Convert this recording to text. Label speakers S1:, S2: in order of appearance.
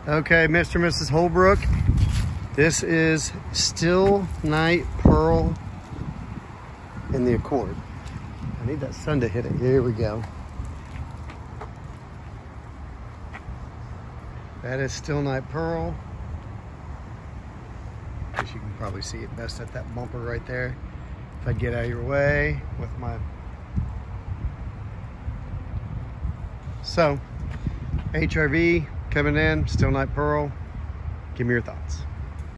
S1: Okay, Mr. and Mrs. Holbrook, this is Still Night Pearl in the Accord. I need that sun to hit it. Here we go. That is Still Night Pearl. I guess you can probably see it best at that bumper right there. If I get out of your way with my... So, HRV coming in, Still Night Pearl. Give me your thoughts.